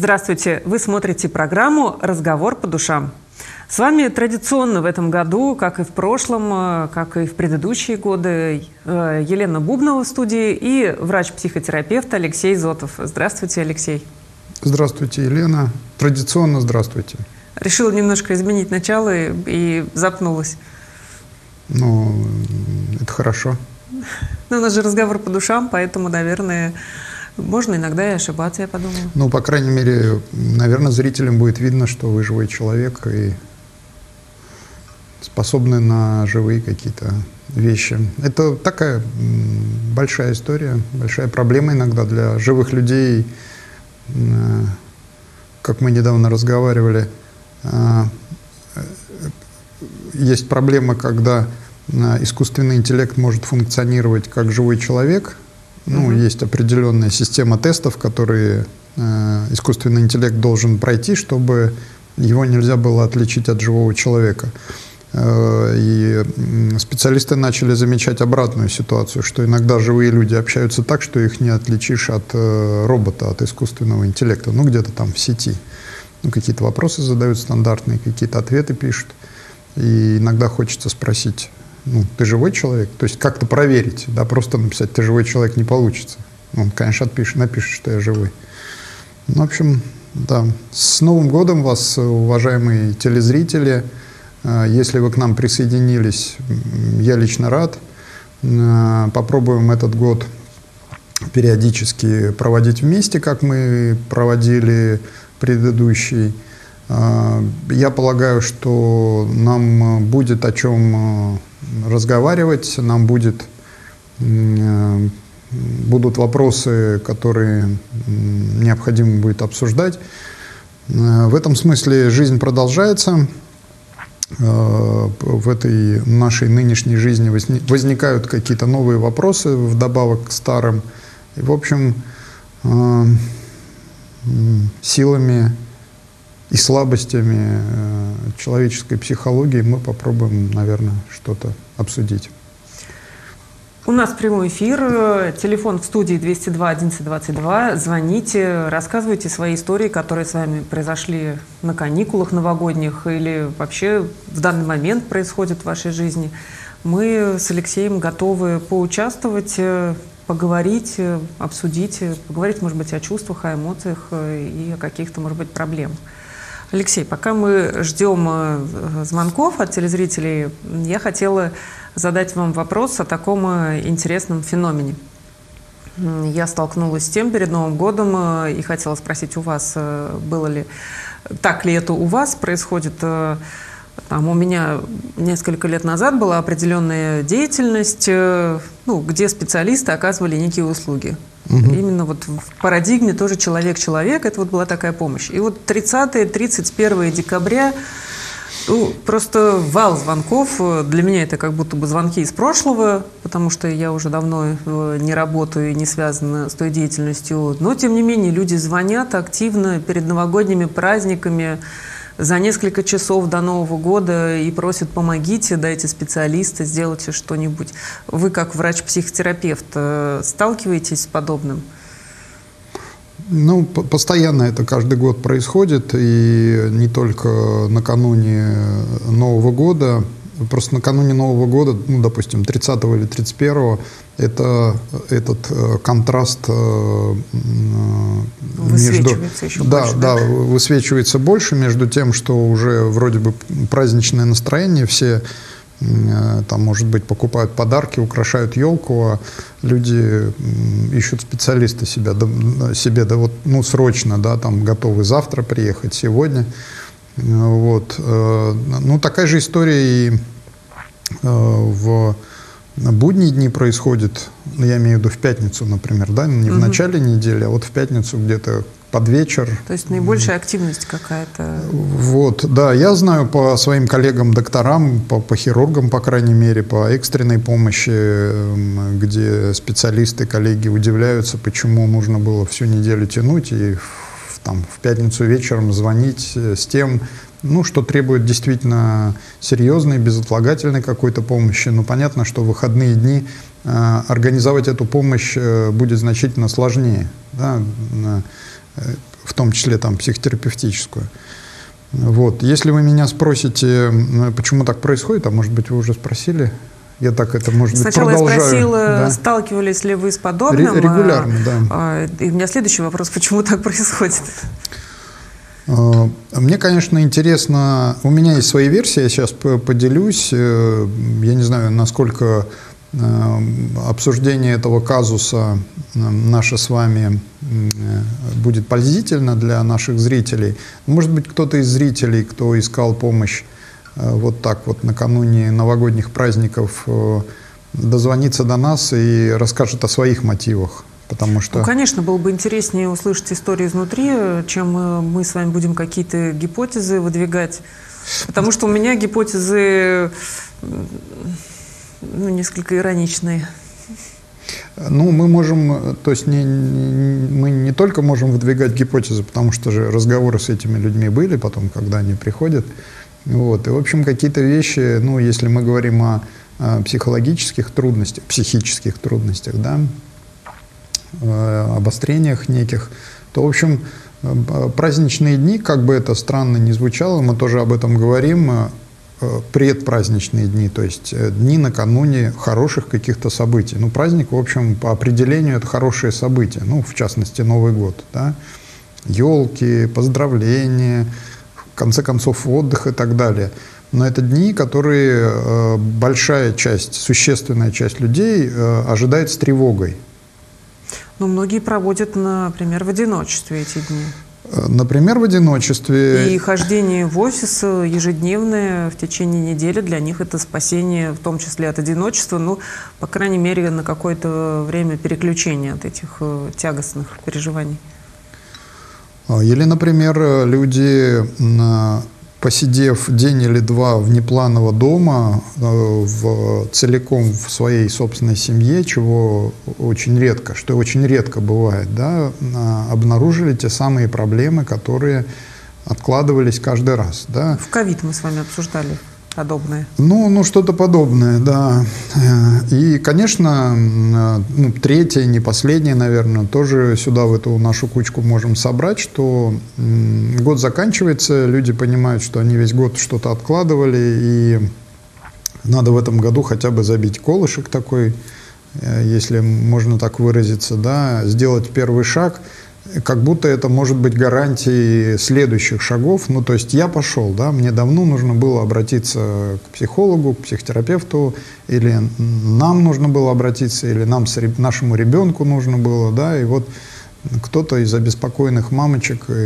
Здравствуйте! Вы смотрите программу «Разговор по душам». С вами традиционно в этом году, как и в прошлом, как и в предыдущие годы, Елена Бубнова в студии и врач-психотерапевт Алексей Зотов. Здравствуйте, Алексей. Здравствуйте, Елена. Традиционно здравствуйте. Решила немножко изменить начало и запнулась. Ну, это хорошо. Ну, у нас же разговор по душам, поэтому, наверное, можно иногда и ошибаться, я подумала. Ну, по крайней мере, наверное, зрителям будет видно, что вы живой человек и способны на живые какие-то вещи. Это такая большая история, большая проблема иногда для живых людей. Как мы недавно разговаривали, есть проблема, когда искусственный интеллект может функционировать как живой человек. Ну, есть определенная система тестов, которые искусственный интеллект должен пройти, чтобы его нельзя было отличить от живого человека. И специалисты начали замечать обратную ситуацию, что иногда живые люди общаются так, что их не отличишь от робота, от искусственного интеллекта, ну, где-то там в сети. Ну, какие-то вопросы задают стандартные, какие-то ответы пишут. И иногда хочется спросить: ну, ты живой человек? То есть как-то проверить, да, просто написать «ты живой человек» не получится. Он, конечно, напишет, что я живой. Ну, в общем, да. С Новым годом вас, уважаемые телезрители. Если вы к нам присоединились, я лично рад. Попробуем этот год периодически проводить вместе, как мы проводили предыдущий. Я полагаю, что нам будет о чем разговаривать, нам будут вопросы, которые необходимо будет обсуждать. В этом смысле жизнь продолжается. В этой нашей нынешней жизни возникают какие-то новые вопросы вдобавок к старым. И, в общем, силами и слабостями человеческой психологии мы попробуем, наверное, что-то обсудить. У нас прямой эфир, телефон в студии 202 11 22. Звоните, рассказывайте свои истории, которые с вами произошли на каникулах новогодних или вообще в данный момент происходят в вашей жизни. Мы с Алексеем готовы поучаствовать, поговорить, обсудить, поговорить, может быть, о чувствах, о эмоциях и о каких-то, может быть, проблемах. Алексей, пока мы ждем звонков от телезрителей, я хотела задать вам вопрос о таком интересном феномене. Я столкнулась с тем перед Новым годом и хотела спросить у вас, было ли, так ли это у вас происходит. Там у меня несколько лет назад была определенная деятельность, ну, где специалисты оказывали некие услуги. Именно вот в парадигме тоже человек-человек, это вот была такая помощь. И вот 30-31 декабря просто вал звонков. Для меня это как будто бы звонки из прошлого, потому что я уже давно не работаю и не связана с той деятельностью. Но, тем не менее, люди звонят активно перед новогодними праздниками за несколько часов до Нового года и просят: помогите, дайте специалиста, сделайте что-нибудь. Вы, как врач-психотерапевт, сталкиваетесь с подобным? Ну, постоянно это каждый год происходит, и не только накануне Нового года. Просто накануне Нового года, ну, допустим, 30-го или 31-го, этот контраст высвечивается еще больше. Да, высвечивается больше между тем, что уже вроде бы праздничное настроение, все там, может быть, покупают подарки, украшают елку, а люди ищут специалиста себе, да вот, ну, срочно, да, там, готовы завтра приехать, сегодня. Вот. Ну, такая же история и в будние дни происходит, я имею в виду в пятницу, например, да, не в начале недели, а вот в пятницу где-то под вечер. То есть наибольшая активность какая-то. Вот, да, я знаю по своим коллегам-докторам, по хирургам, по крайней мере, по экстренной помощи, где специалисты, коллеги удивляются, почему нужно было всю неделю тянуть и там, в пятницу вечером звонить с тем, ну, что требует действительно серьезной, безотлагательной какой-то помощи. Но понятно, что в выходные дни организовать эту помощь будет значительно сложнее. Да? в том числе там психотерапевтическую. Вот. Если вы меня спросите, почему так происходит, а может быть вы уже спросили, я так это, может быть, продолжаю. Сначала я спросила, да? Сталкивались ли вы с подобным? Регулярно, да. И у меня следующий вопрос, почему так происходит? Мне, конечно, интересно, у меня есть свои версии, я сейчас поделюсь, я не знаю, насколько обсуждение этого казуса наше с вами будет поразительно для наших зрителей. Может быть, кто-то из зрителей, кто искал помощь вот так вот накануне новогодних праздников, дозвонится до нас и расскажет о своих мотивах. Потому что... Ну, конечно, было бы интереснее услышать историю изнутри, чем мы с вами будем какие-то гипотезы выдвигать. Потому что у меня гипотезы несколько ироничные. Ну, мы можем, то есть мы не только можем выдвигать гипотезы, потому что же разговоры с этими людьми были потом, когда они приходят. Вот. И, в общем, какие-то вещи, ну, если мы говорим о психических трудностях, да, обострениях неких, то, в общем, праздничные дни, как бы это странно ни звучало, мы тоже об этом говорим, предпраздничные дни, то есть дни накануне хороших каких-то событий. Ну, праздник, в общем, по определению это хорошие события, ну, в частности, Новый год, да, елки, поздравления, в конце концов, отдых и так далее. Но это дни, которые большая часть, существенная часть людей ожидает с тревогой. Но многие проводят, например, в одиночестве эти дни. Например, в одиночестве. И хождение в офис ежедневное в течение недели для них это спасение, в том числе от одиночества, ну, по крайней мере, на какое-то время переключения от этих тягостных переживаний. Или, например, люди, посидев день или два внепланово дома, целиком в своей собственной семье, что очень редко бывает, да, обнаружили те самые проблемы, которые откладывались каждый раз. Да. В ковид мы с вами обсуждали подобное. Ну, что-то подобное, да. И, конечно, ну, третье, не последнее, наверное, тоже сюда в эту нашу кучку можем собрать, что год заканчивается, люди понимают, что они весь год что-то откладывали, и надо в этом году хотя бы забить колышек такой, если можно так выразиться, да, сделать первый шаг, как будто это может быть гарантией следующих шагов. Ну, то есть я пошел, да, мне давно нужно было обратиться к психологу, к психотерапевту, или нам нужно было обратиться, или нашему ребенку нужно было, да, и вот кто-то из обеспокоенных мамочек и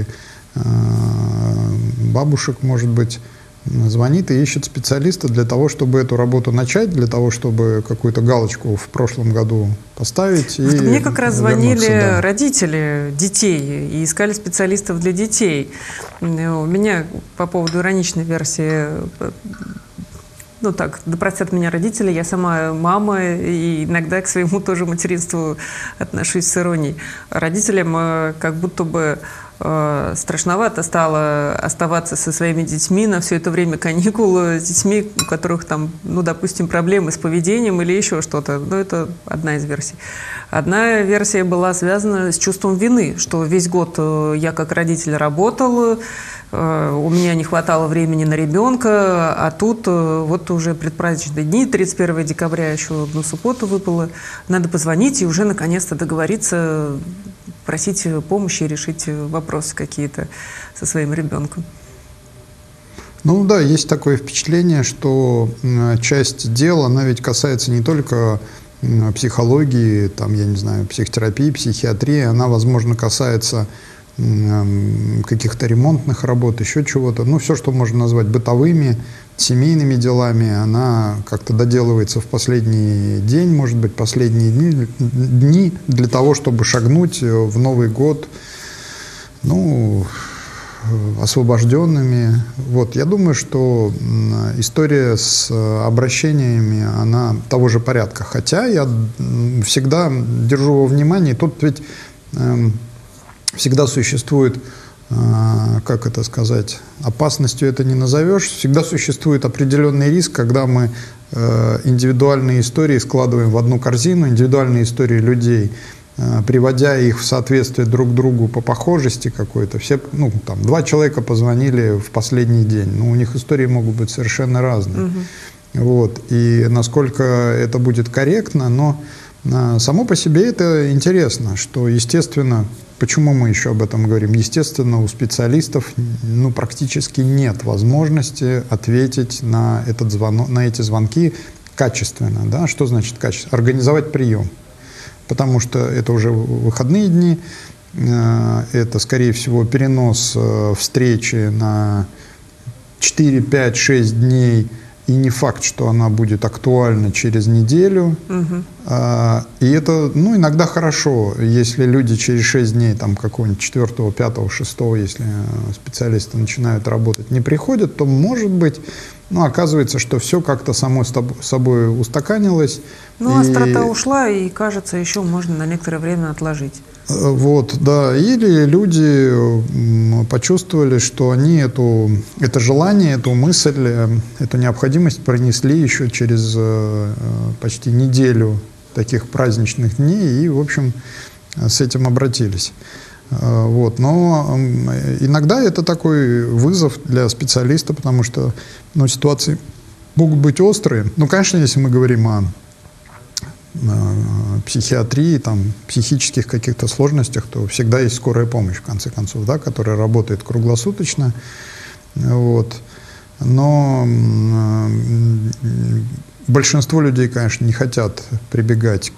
бабушек, может быть, звонит и ищет специалиста для того, чтобы эту работу начать, для того, чтобы какую-то галочку в прошлом году поставить. Вот мне как раз звонили да. родители детей и искали специалистов для детей. У меня по поводу ироничной версии, ну так, да простят меня родители, я сама мама, и иногда к своему тоже материнству отношусь с иронией. Родителям как будто бы страшновато стало оставаться со своими детьми на все это время каникул, с детьми, у которых там, ну, допустим, проблемы с поведением или еще что-то. Ну, это одна из версий. Одна версия была связана с чувством вины, что весь год я как родитель работал, у меня не хватало времени на ребенка, а тут вот уже предпраздничные дни, 31 декабря еще одну субботу выпало, надо позвонить и уже наконец-то договориться, просить помощи и решить вопросы какие-то со своим ребенком. Ну да, есть такое впечатление, что часть дела, она ведь касается не только психологии, там, я не знаю, психотерапии, психиатрии, она, возможно, касается каких-то ремонтных работ, еще чего-то. Ну, все, что можно назвать бытовыми, семейными делами, она как-то доделывается в последний день, может быть, последние дни для того, чтобы шагнуть в Новый год, ну, освобожденными. Вот. Я думаю, что история с обращениями, она того же порядка. Хотя я всегда держу во внимании, тут ведь всегда существует, как это сказать, опасностью это не назовешь, всегда существует определенный риск, когда мы индивидуальные истории складываем в одну корзину, индивидуальные истории людей, приводя их в соответствие друг другу по похожести какой-то. Все, ну, там, 2 человека позвонили в последний день, но у них истории могут быть совершенно разные. Вот. И насколько это будет корректно, но само по себе это интересно, что, естественно, почему мы еще об этом говорим? Естественно, у специалистов ну, практически нет возможности ответить на этот звонок, на эти звонки качественно. Да? Что значит качественно? Организовать прием. Потому что это уже выходные дни, это, скорее всего, перенос встречи на 4, 5, 6 дней, и не факт, что она будет актуальна через неделю. И это, ну, иногда хорошо, если люди через 6 дней, там, какого-нибудь 4, 5, 6, если специалисты начинают работать, не приходят, то, может быть, ну, оказывается, что все как-то само собой устаканилось. Ну, острота ушла, и, кажется, еще можно на некоторое время отложить. Вот, да. Или люди почувствовали, что они это желание, эту мысль, эту необходимость пронесли еще через почти неделю таких праздничных дней и, в общем, с этим обратились. Вот. Но иногда это такой вызов для специалиста, потому что ну, ситуации могут быть острые. Ну, конечно, если мы говорим о психиатрии, там, психических каких-то сложностях, то всегда есть скорая помощь, в конце концов, да, которая работает круглосуточно. Вот. Но большинство людей, конечно, не хотят прибегать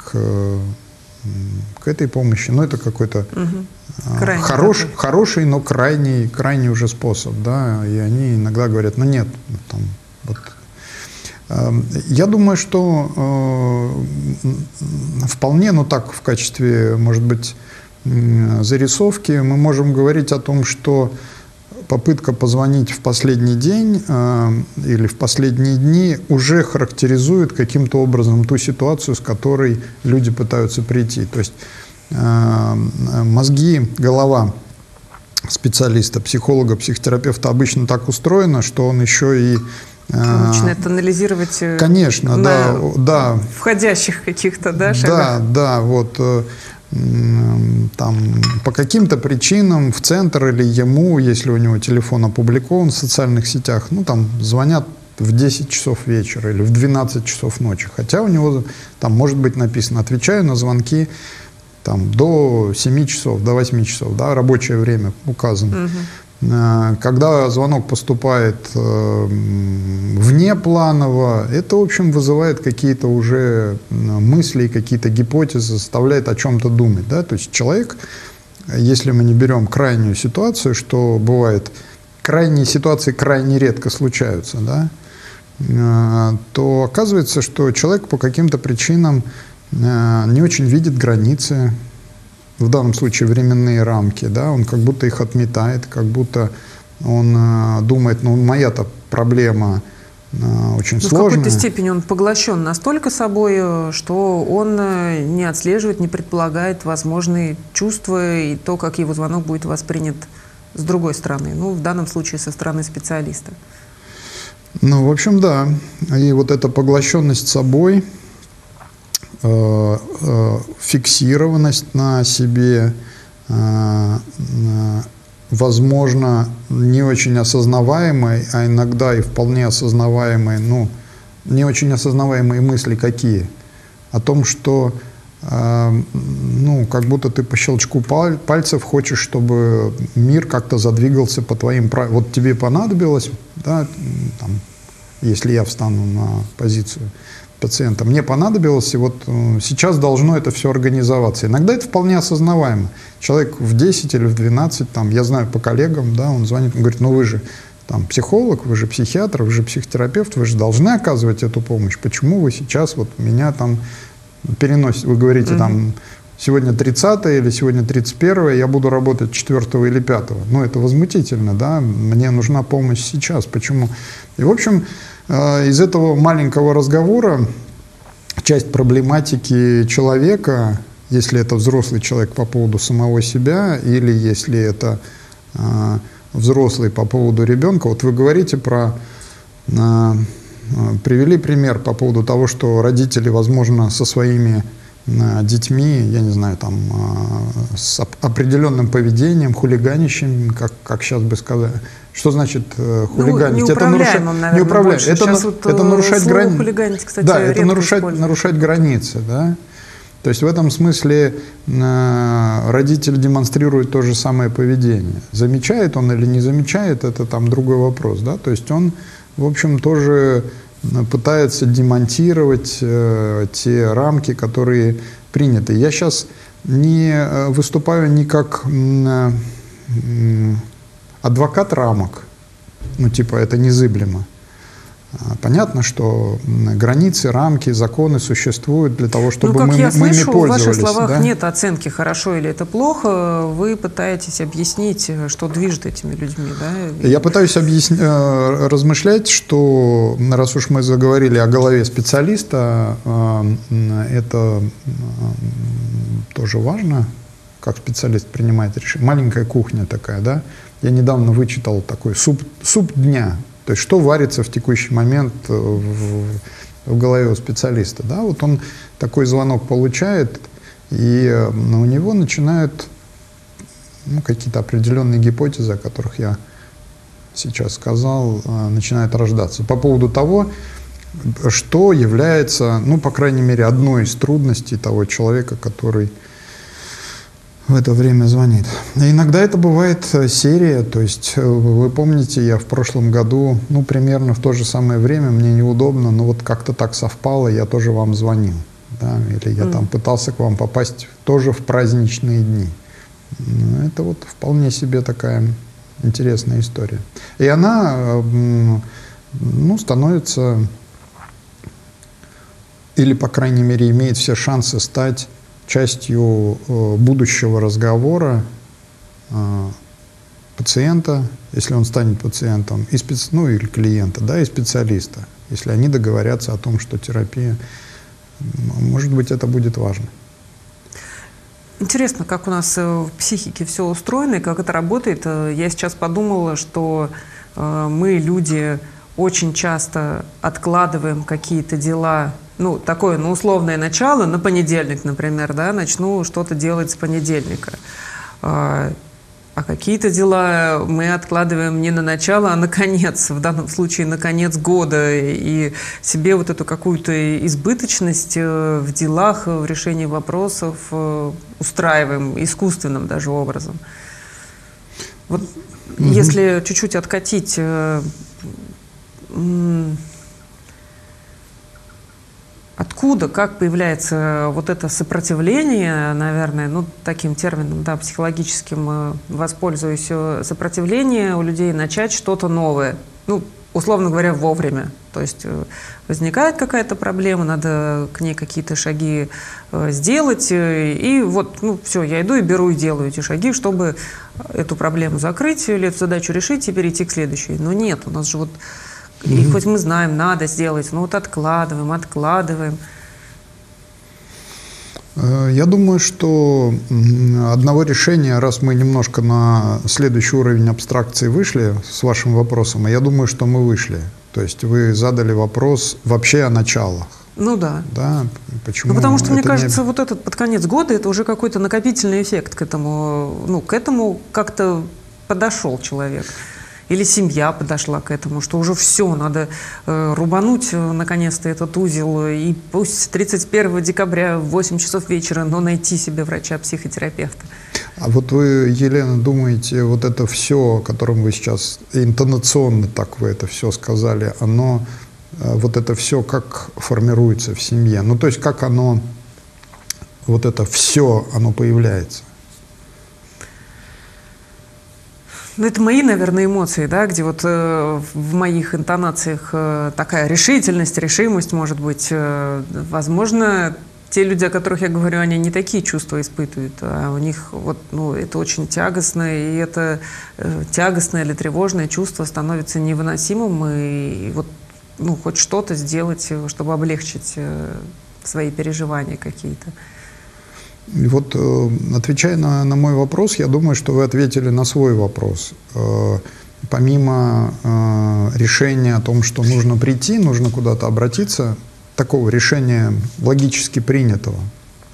к этой помощи, но это какой-то хороший, но крайний уже способ, да, и они иногда говорят, ну нет, там, вот. Я думаю, что вполне, ну так, в качестве, может быть, зарисовки мы можем говорить о том, что попытка позвонить в последний день или в последние дни уже характеризует каким-то образом ту ситуацию, с которой люди пытаются прийти. То есть мозги, голова специалиста, психолога, психотерапевта обычно так устроена, что он еще и начинает анализировать, конечно, да, входящих каких-то, да, шагах. Да, вот там по каким-то причинам в центр или ему, если у него телефон опубликован в социальных сетях, ну там звонят в 10 часов вечера или в 12 часов ночи, хотя у него там может быть написано «отвечаю на звонки там, до 7 часов, до 8 часов», да, рабочее время указано. Когда звонок поступает внепланово, это, в общем, вызывает какие-то уже мысли, какие-то гипотезы, заставляет о чем-то думать. Да? То есть человек, если мы не берем крайнюю ситуацию, что бывает, крайние ситуации крайне редко случаются, да? То оказывается, что человек по каким-то причинам не очень видит границы, в данном случае временные рамки, да, он как будто их отметает, как будто он думает, ну, моя-то проблема очень сложная. В какой-то степени он поглощен настолько собой, что он не отслеживает, не предполагает возможные чувства и то, как его звонок будет воспринят с другой стороны, ну, в данном случае со стороны специалиста. Ну, в общем, да. И вот эта поглощенность собой, фиксированность на себе, возможно, не очень осознаваемой, а иногда и вполне осознаваемой, ну, не очень осознаваемые мысли какие? О том, что, ну, как будто ты по щелчку пальцев хочешь, чтобы мир как-то задвигался по твоим правилам. Вот тебе понадобилось, да, там, если я встану на позицию пациента, мне понадобилось, и вот сейчас должно это все организоваться. Иногда это вполне осознаваемо. Человек в 10 или в 12, там, я знаю по коллегам, да, он звонит, он говорит, ну вы же там психолог, вы же психиатр, вы же психотерапевт, вы же должны оказывать эту помощь. Почему вы сейчас вот меня там переносите? Вы говорите, там, сегодня 30 или сегодня 31, я буду работать 4 или 5. Ну, это возмутительно, да, мне нужна помощь сейчас. Почему? И, в общем, из этого маленького разговора часть проблематики человека, если это взрослый человек по поводу самого себя, или если это взрослый по поводу ребенка, вот вы говорите про, привели пример по поводу того, что родители, возможно, со своими детьми, я не знаю, там, с определенным поведением, хулиганищем, как сейчас бы сказали. Что значит хулиганить? Неуправляемым, наверное, неуправляемым. Это нарушать границы. Хулиганить, кстати, да, это нарушать границы, да. То есть в этом смысле родитель демонстрирует то же самое поведение. Замечает он или не замечает, это там другой вопрос, да. То есть он, в общем, тоже пытается демонтировать те рамки, которые приняты. Я сейчас не выступаю не как адвокат рамок, ну типа это незыблемо. Понятно, что границы, рамки, законы существуют для того, чтобы мы ими пользовались. В ваших словах нет оценки, хорошо или это плохо. Вы пытаетесь объяснить, что движет этими людьми, да? Я пытаюсь размышлять, что раз уж мы заговорили о голове специалиста, это тоже важно, как специалист принимает решение. Маленькая кухня такая, да? Я недавно вычитал такой суп дня. То есть что варится в текущий момент в голове у специалиста. Да? Вот он такой звонок получает, и у него начинают какие-то определенные гипотезы, о которых я сейчас сказал, начинают рождаться. По поводу того, что является, ну, по крайней мере, одной из трудностей того человека, который в это время звонит. Иногда это бывает серия, то есть вы помните, я в прошлом году, ну, примерно в то же самое время, мне неудобно, но вот как-то так совпало, я тоже вам звонил, да, или я там пытался к вам попасть тоже в праздничные дни. Это вот вполне себе такая интересная история. И она, ну, становится, или, по крайней мере, имеет все шансы стать частью будущего разговора пациента, если он станет пациентом, и ну или клиента, да, и специалиста, если они договорятся о том, что терапия, может быть, это будет важно. Интересно, как у нас в психике все устроено и как это работает. Я сейчас подумала, что мы, люди, очень часто откладываем какие-то дела. Ну, такое, ну, условное начало, на понедельник, например, да, начну что-то делать с понедельника. А какие-то дела мы откладываем не на начало, а на конец, в данном случае на конец года, и себе вот эту какую-то избыточность в делах, в решении вопросов устраиваем искусственным даже образом. Вот если чуть-чуть откатить... Откуда, как появляется вот это сопротивление, наверное, ну, таким термином, да, психологическим, воспользуюсь, сопротивление у людей начать что-то новое, ну, условно говоря, вовремя. То есть возникает какая-то проблема, надо к ней какие-то шаги сделать, и вот, ну, все, я иду и беру и делаю эти шаги, чтобы эту проблему закрыть или эту задачу решить и перейти к следующей. Но нет, у нас же вот... И хоть мы знаем, надо сделать, но вот откладываем. Я думаю, что одного решения, раз мы немножко на следующий уровень абстракции вышли с вашим вопросом, я думаю, что мы вышли. То есть вы задали вопрос вообще о началах. Ну да. Да, почему? Ну, потому что, мне кажется, вот этот под конец года, это уже какой-то накопительный эффект к этому, ну, к этому как-то подошел человек. Или семья подошла к этому, что уже все, надо рубануть наконец-то этот узел, и пусть 31 декабря в 8 часов вечера, но найти себе врача-психотерапевта. А вот вы, Елена, думаете, вот это все, о котором вы сейчас интонационно так вы это все сказали, оно, вот это все как формируется в семье? Ну, то есть как оно, вот это все, оно появляется? Ну, это мои, наверное, эмоции, да, где вот в моих интонациях такая решительность, решимость, может быть. Возможно, те люди, о которых я говорю, они не такие чувства испытывают, а у них вот, ну, это очень тягостно, и это тягостное или тревожное чувство становится невыносимым, и вот, ну, хоть что-то сделать, чтобы облегчить свои переживания какие-то. И вот, отвечая на мой вопрос, я думаю, что вы ответили на свой вопрос. Помимо решения о том, что нужно прийти, нужно куда-то обратиться, такого решения логически принятого,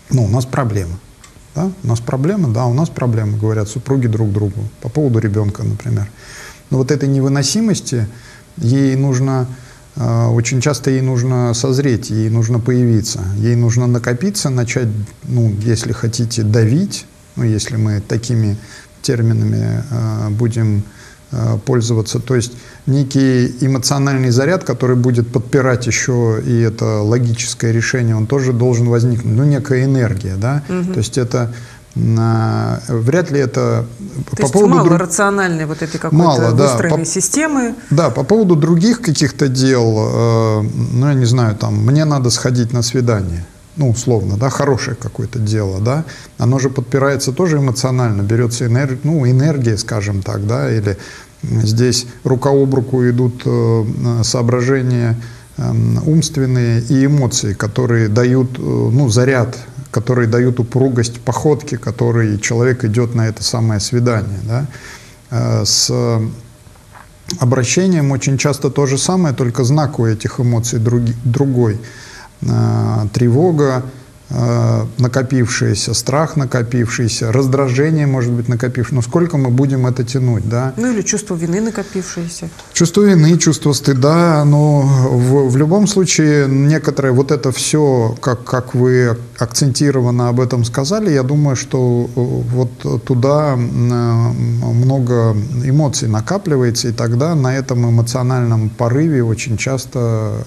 ну, у нас проблема. Да? У нас проблема, да, у нас проблема, говорят супруги друг другу по поводу ребенка, например. Но вот этой невыносимости ей нужно, очень часто ей нужно созреть, ей нужно появиться, ей нужно накопиться, начать, ну, если хотите, давить, ну, если мы такими терминами будем пользоваться, то есть некий эмоциональный заряд, который будет подпирать еще и это логическое решение, он тоже должен возникнуть, ну, некая энергия, да, то есть это вряд ли это... То есть мало рациональной вот этой какой-то выстроенной системы. Да, по поводу других каких-то дел, ну, я не знаю, там, мне надо сходить на свидание, ну, условно, да, хорошее какое-то дело, да, оно же подпирается тоже эмоционально, берется энергия, скажем так, да, или здесь рука об руку идут соображения умственные и эмоции, которые дают, ну, заряд, которые дают упругость походки, который человек идет на это самое свидание, да. С обращением очень часто то же самое, только знак у этих эмоций другой. Тревога накопившаяся, страх накопившийся, раздражение может быть накопившееся. Но сколько мы будем это тянуть, да? Ну или чувство вины накопившееся. Чувство вины, чувство стыда, но в любом случае некоторое вот это все, как вы акцентированно об этом сказали, я думаю, что вот туда много эмоций накапливается, и тогда на этом эмоциональном порыве очень часто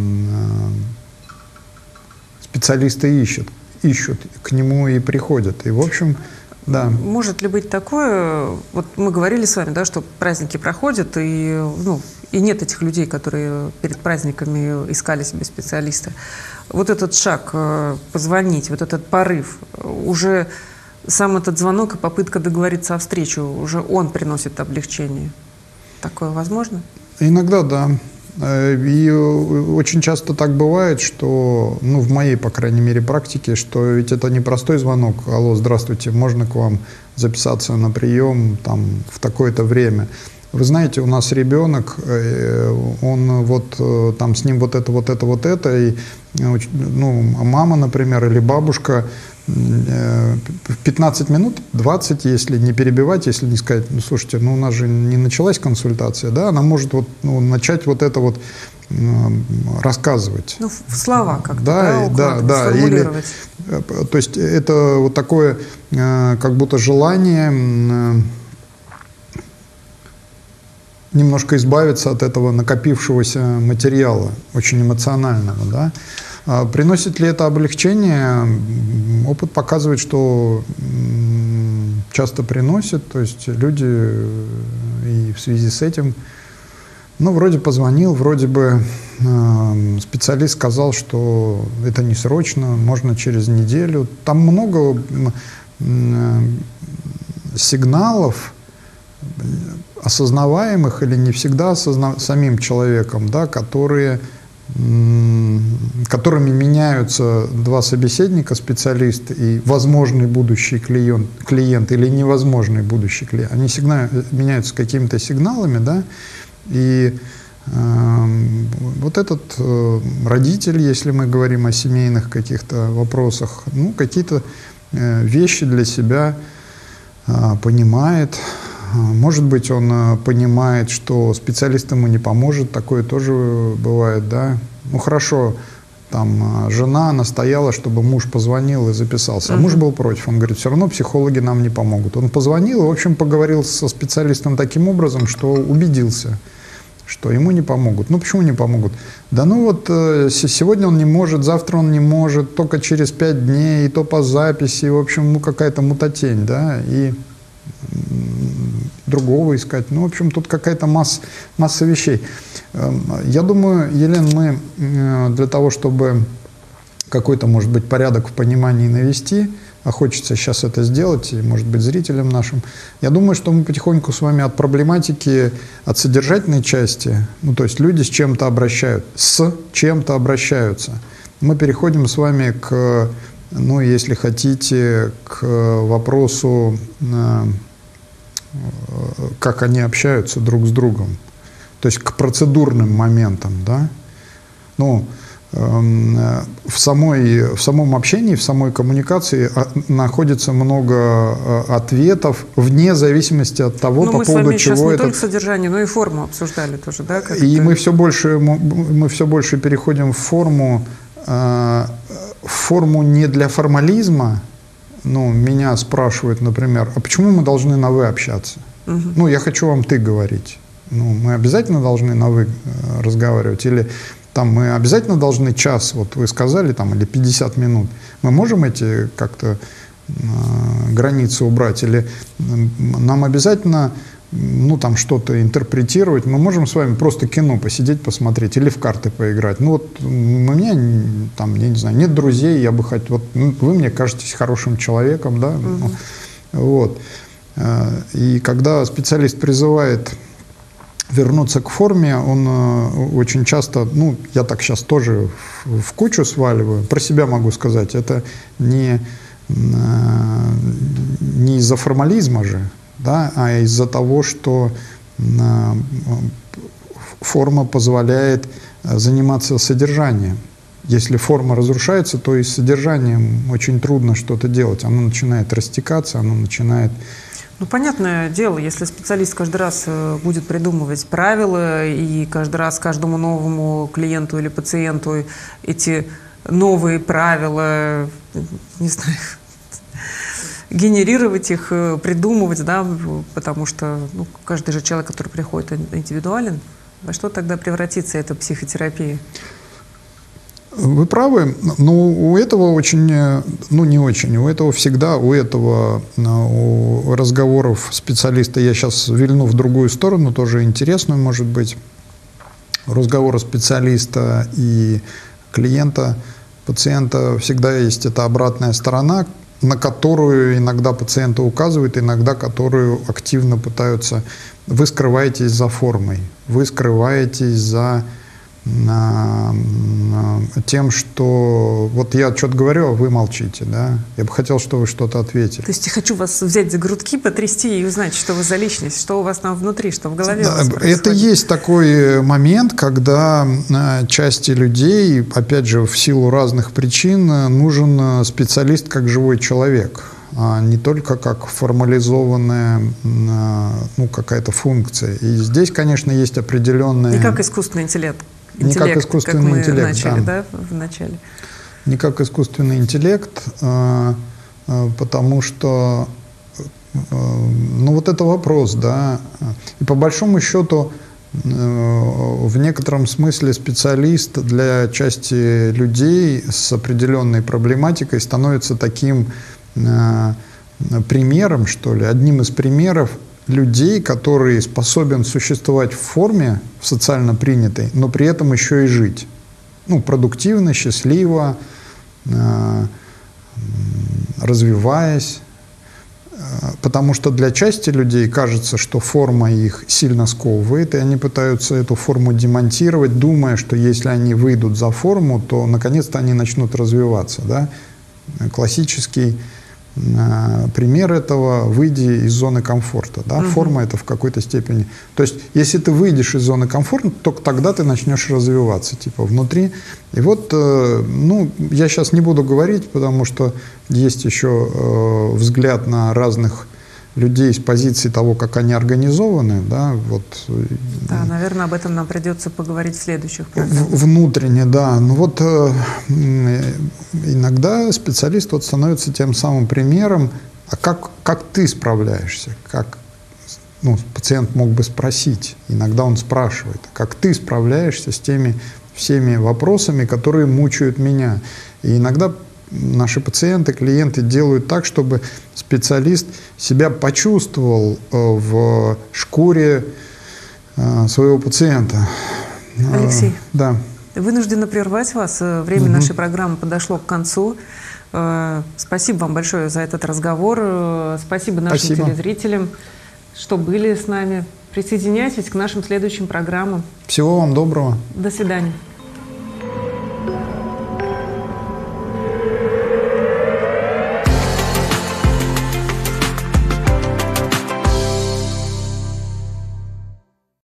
специалисты ищут, к нему и приходят. И, в общем, да. Может ли быть такое, вот мы говорили с вами, да, что праздники проходят, и, ну, и нет этих людей, которые перед праздниками искали себе специалиста. Вот этот шаг, позвонить, вот этот порыв, уже сам этот звонок и попытка договориться о встрече, уже он приносит облегчение. Такое возможно? Иногда, да. И очень часто так бывает, что, ну, в моей, по крайней мере, практике, что ведь это не простой звонок. Алло, здравствуйте, можно к вам записаться на прием там в такое-то время? Вы знаете, у нас ребенок, он вот там с ним вот это, и, ну, мама, например, или бабушка в 15 минут, 20, если не перебивать, если не сказать, ну, слушайте, ну, у нас же не началась консультация, да, она может вот, ну, начать вот это вот рассказывать. Ну, в слова как-то, да, сформулировать. Или, то есть это вот такое как будто желание немножко избавиться от этого накопившегося материала, очень эмоционального, да. Приносит ли это облегчение? Опыт показывает, что часто приносит, то есть люди и в связи с этим, ну, вроде позвонил, вроде бы специалист сказал, что это не срочно, можно через неделю. Там много сигналов, осознаваемых или не всегда самим человеком, да, которыми меняются два собеседника, специалист и возможный будущий клиент или невозможный будущий клиент. Они меняются какими-то сигналами, да, и вот этот родитель, если мы говорим о семейных каких-то вопросах, ну, какие-то вещи для себя понимает. Может быть, он понимает, что специалист ему не поможет, такое тоже бывает, да. Ну, хорошо, там жена настояла, чтобы муж позвонил и записался, а муж был против. Он говорит, все равно психологи нам не помогут. Он позвонил и, в общем, поговорил со специалистом таким образом, что убедился, что ему не помогут. Ну, почему не помогут? Да ну вот сегодня он не может, завтра он не может, только через 5 дней, и то по записи, в общем, ну, какая-то мутатень, да, и другого искать. Ну, в общем, тут какая-то масса вещей. Я думаю, Елена, мы для того, чтобы какой-то, может быть, порядок в понимании навести, а хочется сейчас это сделать, и, может быть, зрителям нашим, я думаю, что мы потихоньку с вами от проблематики, от содержательной части, ну, то есть люди с чем-то обращаются. Мы переходим с вами к, ну, если хотите, к вопросу, как они общаются друг с другом, то есть к процедурным моментам, да. Ну, в самом общении, в самой коммуникации находится много ответов вне зависимости от того, по поводу чего это... Мы с вами сейчас не только содержание, но и форму обсуждали тоже, да? И мы все больше переходим в форму не для формализма. Ну, меня спрашивают, например, а почему мы должны на «вы» общаться? Ну, я хочу вам «ты» говорить. Ну, мы обязательно должны на «вы» разговаривать? Или там мы обязательно должны час, вот вы сказали, там, или 50 минут? Мы можем эти как-то границы убрать? Или нам обязательно, ну, там, что-то интерпретировать? Мы можем с вами просто кино посидеть, посмотреть или в карты поиграть? Ну, вот у меня, там, я не знаю, нет друзей, я бы хотел... Вот, ну, вы мне кажетесь хорошим человеком, да? Вот. И когда специалист призывает вернуться к форме, он очень часто, ну, я так сейчас тоже в кучу сваливаю, про себя могу сказать, это не из-за формализма же, да, а из-за того, что форма позволяет заниматься содержанием. Если форма разрушается, то и с содержанием очень трудно что-то делать. Оно начинает растекаться, оно начинает... Ну, понятное дело, если специалист каждый раз будет придумывать правила и каждый раз каждому новому клиенту или пациенту эти новые правила, не знаю, генерировать их, придумывать, да, потому что ну, каждый же человек, который приходит, индивидуален. Во что тогда превратится эта психотерапия? Вы правы, но у этого очень, ну не очень, у этого всегда, у разговоров специалиста, я сейчас вильну в другую сторону, тоже интересную, может быть, разговора специалиста и клиента, пациента всегда есть эта обратная сторона, на которую иногда пациенты указывают, иногда которую активно пытаются. Вы скрываетесь за формой, вы скрываетесь за тем, что вот я что-то говорю, а вы молчите, да? Я бы хотел, чтобы вы что-то ответили. То есть я хочу вас взять за грудки, потрясти и узнать, что вы за личность, что у вас там внутри, что в голове у вас происходит. Это есть такой момент, когда части людей, опять же, в силу разных причин, нужен специалист как живой человек, а не только как формализованная, ну, какая-то функция. И здесь, конечно, есть определенные... Не как искусственный интеллект. Не как искусственный интеллект, начали, да, в начале. Не как искусственный интеллект, потому что, ну вот это вопрос, да, и по большому счету в некотором смысле специалист для части людей с определенной проблематикой становится таким примером, что ли, одним из примеров людей, который способен существовать в форме, в социально принятой, но при этом еще и жить. Ну, продуктивно, счастливо, развиваясь. Потому что для части людей кажется, что форма их сильно сковывает, и они пытаются эту форму демонтировать, думая, что если они выйдут за форму, то наконец-то они начнут развиваться. Да? Классический пример этого — выйди из зоны комфорта. Да? Форма — это в какой-то степени. То есть, если ты выйдешь из зоны комфорта, только тогда ты начнешь развиваться, типа, внутри. И вот, ну, я сейчас не буду говорить, потому что есть еще взгляд на разных людей с позиции того, как они организованы, да, вот. Да, наверное, об этом нам придется поговорить в следующих программах. Внутренне, да. Ну вот иногда специалист вот становится тем самым примером, а как ты справляешься, как, ну, пациент мог бы спросить, иногда он спрашивает, как ты справляешься с теми всеми вопросами, которые мучают меня. И иногда наши пациенты, клиенты делают так, чтобы специалист себя почувствовал в шкуре своего пациента. Алексей, да. Вынуждена прервать вас. Время нашей программы подошло к концу. Спасибо вам большое за этот разговор. Спасибо нашим телезрителям, что были с нами. Присоединяйтесь к нашим следующим программам. Всего вам доброго. До свидания.